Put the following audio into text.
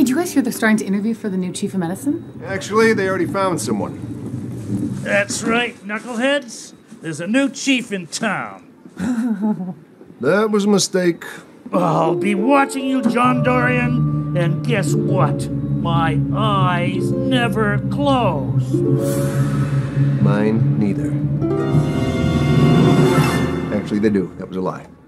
did you guys hear they're starting to interview for the new chief of medicine? Actually, they already found someone. That's right, knuckleheads. There's a new chief in town. That was a mistake. I'll be watching you, John Dorian, and guess what? My eyes never close. Mine neither. Actually, they do. That was a lie.